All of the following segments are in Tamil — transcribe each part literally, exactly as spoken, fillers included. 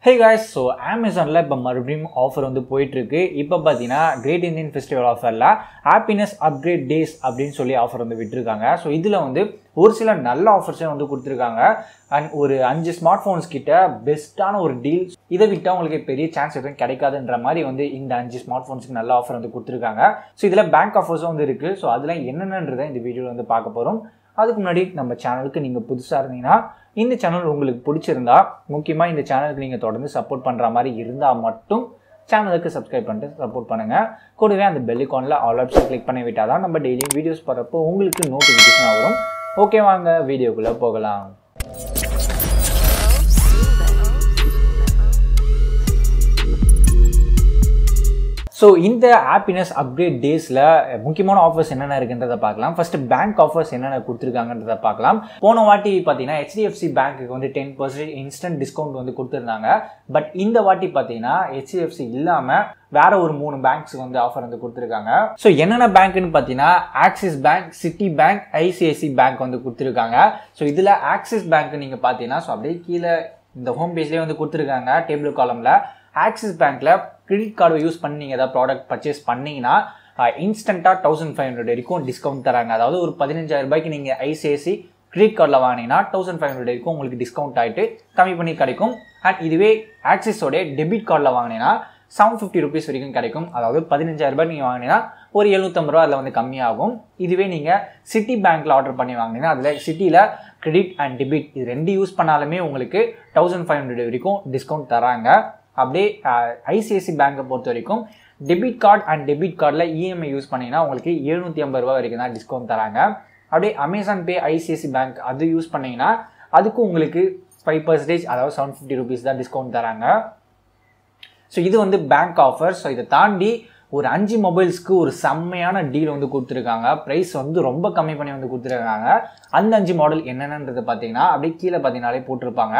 Hey guys, so Amazon la இப்ப மறுபடியும் ஆஃபர் வந்து போயிட்டு இருக்கு. இப்போ பாத்தீங்கன்னா Great Indian Festival ஆஃபர்ல Happiness Upgrade Days அப்படினு சொல்லி ஆஃபர் வந்து விட்டுருக்காங்க. சோ இதுல வந்து ஒரு சில நல்ல ஆஃபர்ஸ் வந்து கொடுத்திருக்காங்க. and ஒரு அஞ்சு ஸ்மார்ட் போன்ஸ் கிட்ட பெஸ்டான ஒரு டீல். இத விட்டா உங்களுக்கு பெரிய சான்ஸ் எதுவும் கிடைக்காதுன்ற மாதிரி வந்து இந்த அஞ்சு ஸ்மார்ட் போன்ஸ்க்கு நல்ல ஆஃபர் வந்து கொடுத்திருக்காங்க. சோ இதுல பேங்க் ஆஃபர்ஸும் வந்து இருக்கு. சோ அதெல்லாம் என்னென்னன்றதை இந்த வீடியோல வந்து பார்க்க போறோம். அதுக்கு முன்னாடி நம்ம சேனலுக்கு நீங்க புதுசா இருந்தீங்கன்னா இந்த சேனல் உங்களுக்கு பிடிச்சிருந்தா முக்கியமா இந்த சேனலுக்கு நீங்க தொடர்ந்து சப்போர்ட் பண்ற மாதிரி இருந்தா மட்டும் சேனலுக்கு சப்ஸ்கிரைப் பண்ணிட்டு சப்போர்ட் பண்ணுங்க. கூடவே அந்த பெல் ஐகான்ல ஆல் ஆப்ஷன் கிளிக் பண்ணி விட்டாதான் நம்ம டெய்லி வீடியோஸ் போறப்போ உங்களுக்கு நோட்டிஃபிகேஷன் வரும். ஓகே, வாங்க வீடியோக்குள்ள போகலாம். So இந்த Happiness Upgrade Daysல முக்கியமான ஆஃபர்ஸ் என்னென்ன இருக்குன்றத பார்க்கலாம். ஃபர்ஸ்ட் பேங்க் ஆஃபர்ஸ் என்னென்ன கொடுத்துருக்காங்கன்றத பார்க்கலாம். போன வாட்டி பார்த்தீங்கன்னா H D F C பேங்க்குக்கு வந்து டென் பர்சன்டேஜ் இன்ஸ்டன்ட் டிஸ்கவுண்ட் வந்து கொடுத்துருந்தாங்க. பட் இந்த வாட்டி பார்த்தீங்கன்னா H D F C இல்லாம வேற ஒரு மூணு பேங்க்ஸ் வந்து ஆஃபர் வந்து கொடுத்துருக்காங்க. ஸோ என்னென்ன பேங்க்னு பார்த்தீங்கன்னா axis bank, city bank, I C I C I bank வந்து கொடுத்துருக்காங்க. ஸோ இதுல ஆக்சிஸ் பேங்க் நீங்க பார்த்தீங்கன்னா ஸோ அப்படியே கீழே இந்த ஹோம் பேஜ்லேயே வந்து கொடுத்துருக்காங்க டேபிள் காலம்ல. ஆக்சிஸ் பேங்க்ல கிரெடிட் கார்டு யூஸ் பண்ணி நீங்கள் ஏதாவது ப்ராடக்ட் பர்ச்சேஸ் பண்ணீங்கன்னா இன்ஸ்டன்ட்டாக தௌசண்ட் ஃபைவ் ஹண்ட்ரட் வரைக்கும் டிஸ்கவுண்ட் தராங்க. அதாவது ஒரு பதினஞ்சாயிரம் ரூபாய்க்கு நீங்கள் ஐசிஐசி கிரெடிட் கார்டில் வாங்கினீங்கன்னா தௌசண்ட் ஃபைவ் ஹண்ட்ரட் வரைக்கும் உங்களுக்கு டிஸ்கவுண்ட் ஆகிட்டு கம்மி பண்ணி கிடைக்கும். அண்ட் இதுவே ஆக்சிஸோட டெபிட் கார்டில் வாங்கினீங்கன்னா செவன் ஃபிஃப்டி ருபீஸ் வரைக்கும் கிடைக்கும். அதாவது பதினஞ்சாயிரம் ரூபாய் நீங்கள் வாங்கினீங்கன்னா ஒரு எழுநூத்தம்பது ரூபா அதில் வந்து கம்மியாகும். இதுவே நீங்கள் சிட்டி பேங்க்கில் ஆர்டர் பண்ணி வாங்கினீங்கன்னா அதில் சிட்டியில் கிரெடிட் அண்ட் டெபிட் இது ரெண்டு யூஸ் பண்ணாலுமே உங்களுக்கு தௌசண்ட் ஃபைவ் ஹண்ட்ரட் வரைக்கும் டிஸ்கவுண்ட் தராங்க. அப்படியே ஐசிஐசி பேங்கை பொறுத்த வரைக்கும் டெபிட் கார்டு அண்ட் டெபிட் கார்டில் இஎம்ஐ யூஸ் பண்ணிங்கன்னா உங்களுக்கு எழுநூற்றி ஐம்பது ரூபா வரைக்கும் தான் டிஸ்கவுண்ட் தராங்க. அப்படியே அமேசான் பே ஐசிஐசி பேங்க் அது யூஸ் பண்ணிங்கன்னா அதுக்கும் உங்களுக்கு ஃபைவ் பர்சன்டேஜ் அதாவது செவன் ஃபிஃப்டி ருபீஸ் தான் டிஸ்கவுண்ட் தராங்க. ஸோ இது வந்து பேங்க் ஆஃபர். ஸோ இதை தாண்டி ஒரு அஞ்சு மொபைல்ஸ்க்கு ஒரு செம்மையான டீல் வந்து கொடுத்துருக்காங்க. ப்ரைஸ் வந்து ரொம்ப கம்மி பண்ணி வந்து கொடுத்துருக்காங்க. அந்த அஞ்சு மாடல் என்னென்னன்றது பார்த்தீங்கன்னா அப்படியே கீழே பார்த்தீங்கன்னாலே போட்டிருப்பாங்க.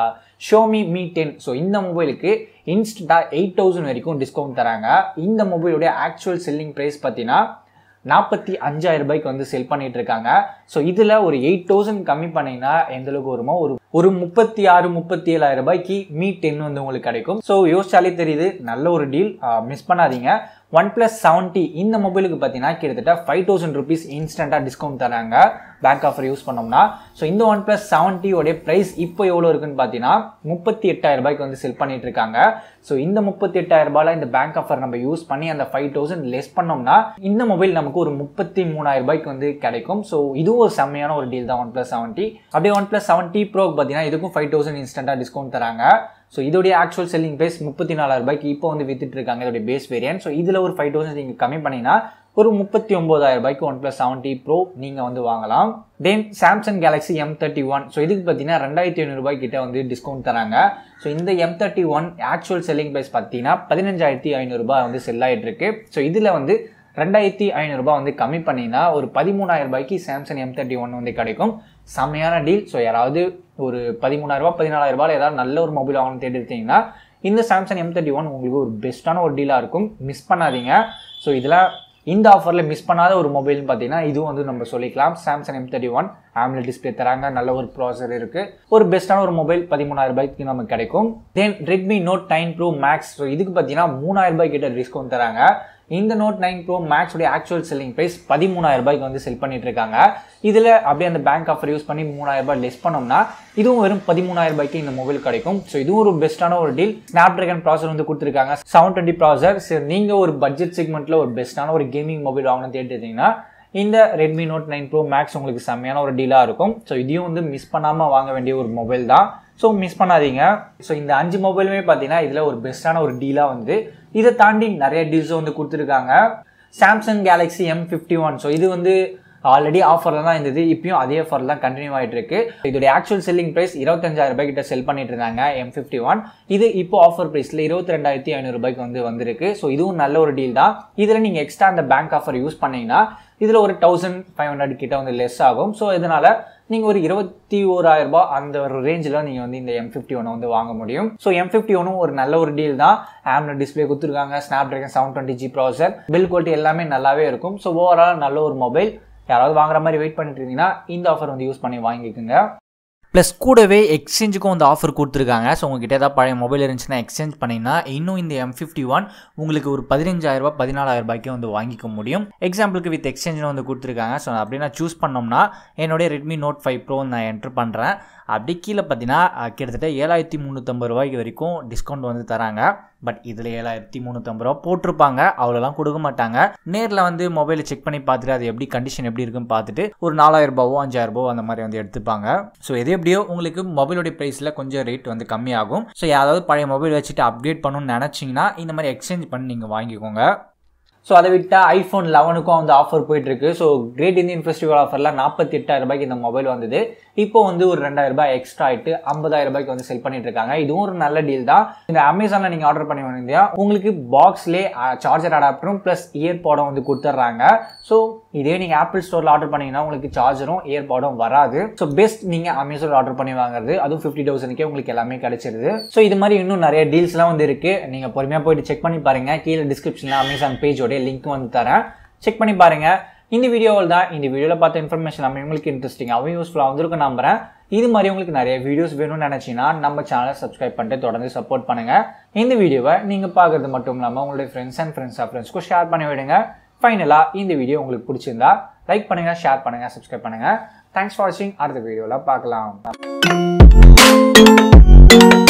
Xiaomi me ten. ஸோ இந்த மொபைலுக்கு இன்ஸ்டன்ட்டாக எயிட் தௌசண்ட் வரைக்கும் டிஸ்கவுண்ட் தராங்க. இந்த மொபைலுடைய ஆக்சுவல் செல்லிங் ப்ரைஸ் பார்த்தீங்கன்னா நாற்பத்தி அஞ்சாயிரம் ரூபாய்க்கு வந்து செல் பண்ணிட்டு இருக்காங்க. ஸோ இதில் ஒரு எயிட் தௌசண்ட் கம்மி பண்ணிங்கன்னா எந்த அளவுக்கு வருமோ ஒரு ஒரு முப்பத்தி ஆறு முப்பத்தி ஏழாயிரம் ரூபாய்க்கு மீ டென் வந்து உங்களுக்கு கிடைக்கும். ஸோ யோசிச்சாலே தெரியுது, நல்ல ஒரு டீல், மிஸ் பண்ணாதீங்க. ஒன் பிளஸ் செவன்டி இந்த மொபைலுக்கு பார்த்தீங்கன்னா கிட்டத்தட்ட ஃபைவ் தௌசண்ட் ருபீஸ் இன்ஸ்டன்ட்டாக டிஸ்கவுண்ட் தராங்க பேங்க் ஆஃபர் யூஸ் பண்ணோம்னா. ஸோ இந்த ஒன் பிளஸ் செவன்டியோடைய ப்ரைஸ் இப்போ எவ்வளோ இருக்குன்னு பார்த்தீங்கன்னா முப்பத்தி எட்டாயிரம் ரூபாய்க்கு வந்து செல் பண்ணிட்டு இருக்காங்க. ஸோ இந்த முப்பத்தி எட்டாயிரம் ரூபாயில இந்த பேங்க் ஆஃபர் நம்ம யூஸ் பண்ணி அந்த ஃபைவ் தௌசண்ட் லெஸ் பண்ணோம்னா இந்த மொபைல் நமக்கு ஒரு முப்பத்தி மூணாயிரம் ரூபாய்க்கு வந்து கிடைக்கும். ஸோ இதுவும் ஒரு செம்மையான ஒரு டீல் தான் ஒன் பிளஸ் செவன்டி. அப்படியே ஒன் பிளஸ் செவன்டி ப்ரோக்கு பார்த்தீங்கன்னா இதுக்கும் ஃபைவ் தௌசண்ட் இன்ஸ்டன்ட்டாக டிஸ்கவுண்ட் தராங்க. ஸோ இதோடைய ஆக்சுவல் செல்லிங் ப்ரைஸ் முப்பத்தி நாலாயிரம் ரூபாய்க்கு இப்போ வந்து வித்துட்டு இருக்காங்க இதோடைய பேஸ் வேரியன்ட். ஸோ இதில் ஒரு ஃபைவ் தௌசண்ட் நீங்கள் கம்மி பண்ணிங்கன்னா ஒரு முப்பத்தி ஒன்பதாயிரம் ரூபாய்க்கு ஒன் பிளஸ் செவன்டி ப்ரோ நீங்கள் வந்து வாங்கலாம். தென் Samsung Galaxy M thirty one. So இதுக்கு பார்த்தீங்கன்னா ரெண்டாயிரத்தி ஐநூறு ரூபாய் கிட்ட வந்து டிஸ்கவுண்ட் தராங்க. ஸோ இந்த M thirty one actual selling price பார்த்தீங்கன்னா பதினஞ்சாயிரத்தி ஐநூறு ரூபாய் வந்து செல் ஆகிட்டு இருக்கு. ஸோ இதில் வந்து ரெண்டாயிரத்தி ஐநூறு ரூபாய் வந்து கம்மி பண்ணினா ஒரு பதிமூணாயிரம் ரூபாய்க்கு சாம்சங் எம் தேர்ட்டி ஒன் வந்து கிடைக்கும். செம்மையான டீல். ஸோ யாராவது ஒரு பதிமூணாயிரம் ரூபாய் பதினாலாயிரம் ரூபாய் ஏதாவது நல்ல ஒரு மொபைல் வாங்கணும்னு தேடி எடுத்தீங்கன்னா இந்த சாம்சங் எம் தேர்ட்டி ஒன் உங்களுக்கு ஒரு பெஸ்ட்டான ஒரு டீலாக இருக்கும். மிஸ் பண்ணாதீங்க. ஸோ இதில் இந்த ஆஃபரில் மிஸ் பண்ணாத ஒரு மொபைல்னு பார்த்தீங்கன்னா இதுவும் வந்து நம்ம சொல்லிக்கலாம். Samsung M thirty one AMOLED display தராங்க, நல்ல ஒரு ப்ராசர் இருக்கு, ஒரு பெஸ்ட்டான ஒரு மொபைல் பதிமூணாயிரம் ரூபாய்க்கு நமக்கு கிடைக்கும். Then Redmi Note nine Pro Max. So இதுக்கு பார்த்தீங்கன்னா மூணாயிரம் ரூபாய் கிட்ட டிஸ்கவுண்ட் தராங்க. இந்த நோட் நைன் ப்ரோ மேக்ஸ் உடைய ஆக்சுவல் செல்லிங் ப்ரைஸ் பதிமூணாயிரம் ரூபாய்க்கு வந்து செல் பண்ணிட்டு இருக்காங்க. இதில் அப்படியே அந்த பேங்க் ஆஃபர் யூஸ் பண்ணி மூணாயிரம் ரூபாய் லெஸ் பண்ணோம்னா இதுவும் வெறும் பதிமூணாயிரம் ரூபாய்க்கு இந்த மொபைல் கிடைக்கும். ஸோ இதுவும் ஒரு பெஸ்ட்டான ஒரு டீல். ஸ்னாப் டிராகன் ப்ராசர் வந்து கொடுத்துருக்காங்க, செவன் டுவெண்ட்டி ப்ராசர். சரி, நீங்கள் ஒரு பட்ஜெட் செக்மெண்ட்டில் ஒரு பெஸ்ட்டான ஒரு கேமிங் மொபைல் வாங்கணும்னு தேடிட்டீங்கன்னா இந்த Redmi Note nine Pro Max உங்களுக்கு செம்மையான ஒரு டீலாக இருக்கும். ஸோ இதையும் வந்து மிஸ் பண்ணாமல் வாங்க வேண்டிய ஒரு மொபைல் தான். ஸோ மிஸ் பண்ணாதீங்க. ஸோ இந்த அஞ்சு மொபைலுமே பார்த்தீங்கன்னா இதில் ஒரு பெஸ்ட்டான ஒரு டீலாக வந்து இதை தாண்டி நிறைய டீல்ஸும் வந்து கொடுத்துருக்காங்க. Samsung Galaxy M fifty one. So இது வந்து ஆல்ரெடி ஆஃபர்ல தான் இருந்தது, இப்பயும் அதே ஆஃபர் தான் கண்டினியூ ஆகிட்டு இருக்கு. இதோட ஆக்சுவல் செல்லிங் பிரைஸ் இருபத்தஞ்சாயிரம் ரூபாய் கிட்ட செல் பண்ணிட்டு இருந்தாங்க எம் ஃபிஃப்டி ஒன். இது இப்போ ஆஃபர் பிரைஸ்ல இருபத்தி ரெண்டாயிரத்தி ஐநூறு ரூபாய்க்கு வந்து வந்திருக்கு. ஸோ இதுவும் நல்ல ஒரு டீல் தான். இதில் நீங்கள் எக்ஸ்ட்ரா அந்த பேங்க் ஆஃபர் யூஸ் பண்ணீங்கன்னா இதில் ஒரு தௌசண்ட் ஃபைவ் ஹண்ட்ரட் கிட்ட வந்து லெஸ் ஆகும். ஸோ இதனால நீங்கள் ஒரு இருபத்தி ஓராயிரம் ரூபாய் அந்த ஒரு ரேஞ்சில் நீங்கள் வந்து இந்த எம் ஃபிஃப்டி ஒன் வந்து வாங்க முடியும். ஸோ எம் ஃபிஃப்டி ஒன்னும் ஒரு நல்ல ஒரு டீல் தான். ஆம்லெட் டிஸ்பிளே கொடுத்துருக்காங்க, Snapdragon seven twenty G processor, build quality எல்லாமே நல்லாவே இருக்கும். ஸோ ஓவரால் நல்ல ஒரு மொபைல். யாராவது வாங்குற மாதிரி வெயிட் பண்ணிட்டு இருந்தீங்கன்னா இந்த ஆஃபர் வந்து யூஸ் பண்ணி வாங்கிக்கோங்க. ப்ளஸ் கூடவே எக்ஸ்சேஞ்சுக்கும் வந்து ஆஃபர் கொடுத்துருக்காங்க. ஸோ உங்ககிட்ட ஏதாவது பழைய மொபைல் இருந்துச்சுன்னா எக்ஸ்சேஞ்ச் பண்ணிங்கன்னா இன்னும் இந்த எம் ஃபிஃப்டி ஒன் உங்களுக்கு ஒரு பதினஞ்சாயிரம் ரூபாய் பதினாலாயிரம் ரூபாய்க்கு வந்து வாங்கிக்க முடியும். எக்ஸாம்பிளுக்கு வித் எக்ஸ்சேஞ்சுன்னு வந்து கொடுத்துருக்காங்க. ஸோ அப்படி நான் சூஸ் பண்ணோம்னா என்னுடைய ரெட்மி நோட் ஃபைவ் ப்ரோ நான் என்ட்ரு பண்ணுறேன். அப்படி கீழே பார்த்தீங்கன்னா கிட்டத்தட்ட ஏழாயிரத்தி முந்நூற்றம்பது ரூபாய்க்கு வரைக்கும் டிஸ்கவுண்ட் வந்து தராங்க. பட் இதில் ஏழாயிரத்தி முந்நூற்றம்பது ரூபா போட்டிருப்பாங்க, அவ்வளோலாம் கொடுக்க மாட்டாங்க. நேரில் வந்து மொபைலை செக் பண்ணி பார்த்துட்டு அது எப்படி கண்டிஷன் எப்படி இருக்குன்னு பார்த்துட்டு ஒரு நாலாயிரம் ரூபாவோ அஞ்சாயிரம் ரூபாவோ அந்த மாதிரி வந்து எடுத்துப்பாங்க. ஸோ எது எப்படியோ உங்களுக்கு மொபைலோடைய ப்ரைஸில் கொஞ்சம் ரேட் வந்து கம்மியாகும். ஸோ யாராவது பழைய மொபைல் வச்சுட்டு அப்டேட் பண்ணணும்னு நினச்சிங்கன்னா இந்த மாதிரி எக்ஸ்சேஞ்ச் பண்ணி நீங்கள் வாங்கிக்கோங்க. ஸோ அதை விட்டால் ஐஃபோன் லெவனுக்கும் வந்து ஆஃபர் போயிட்டுருக்கு. ஸோ கிரேட் இந்தியன் ஃபெஸ்டிவல் ஆஃபரில் நாற்பத்தி எட்டாயிரம் ரூபாய்க்கு இந்த மொபைல் வந்தது. இப்போ வந்து ஒரு ரெண்டாயிரம் ரூபாய் எக்ஸ்ட்ரா ஆகிட்டு ஐம்பதாயிரம் ரூபாய்க்கு வந்து செல் பண்ணிட்டு இருக்காங்க. இதுவும் ஒரு நல்ல டீல் தான். இந்த அமேசானில் நீங்கள் ஆர்டர் பண்ணி வந்தீங்கன்னா உங்களுக்கு பாக்ஸ்லேயே சார்ஜர் அடாப்டரும் ப்ளஸ் இயர்பாடும் வந்து கொடுத்துட்றாங்க. ஸோ இதே நீங்கள் ஆப்பிள் ஸ்டோரில் ஆர்டர் பண்ணீங்கன்னா உங்களுக்கு சார்ஜரும் இயர்பாடும் வராது. ஸோ பெஸ்ட் நீங்கள் அமேசானில் ஆர்டர் பண்ணி வாங்குறது, அதுவும் ஃபிஃப்டி தௌசண்ட்க்கே உங்களுக்கு எல்லாமே கிடைச்சிருது. ஸோ இது மாதிரி இன்னும் நிறைய டீல்ஸ்லாம் வந்து இருக்குது. நீங்கள் பொறுமையாக போயிட்டு செக் பண்ணி பாருங்கள். கீழே டிஸ்கிரிப்ஷனில் அமேசான் பேஜோட லிங்க் வந்து தரேன், செக் பண்ணி பாருங்க. இந்த வீடியோவில் தான் இந்த வீடியோவில் பார்த்த இன்ஃபர்மேஷன் நம்ம உங்களுக்கு இன்ட்ரெஸ்டிங்காகவும் யூஸ்ஃபுல்லாக வந்துருக்கும் நம்புறேன். இது மாதிரி உங்களுக்கு நிறைய வீடியோஸ் வேணும்னு நினைச்சீங்கன்னா நம்ம சேனலை சப்ஸ்கிரைப் பண்ணிட்டு தொடர்ந்து சப்போர்ட் பண்ணுங்க. இந்த வீடியோவை நீங்க பார்க்கறது மட்டும் இல்லாமல் உங்களுடைய ஃப்ரெண்ட்ஸ் அண்ட் ஃப்ரெண்ட்ஸ் ஆஃப் ஃப்ரெண்ட்ஸ்க்கும் ஷேர் பண்ணி விடுங்க. ஃபைனலா இந்த வீடியோ உங்களுக்கு பிடிச்சிருந்தா லைக் பண்ணுங்க, ஷேர் பண்ணுங்க, சப்ஸ்கிரைப் பண்ணுங்க. தேங்க்ஸ் ஃபார் வாட்சிங். அடுத்த வீடியோவில் பார்க்கலாம்.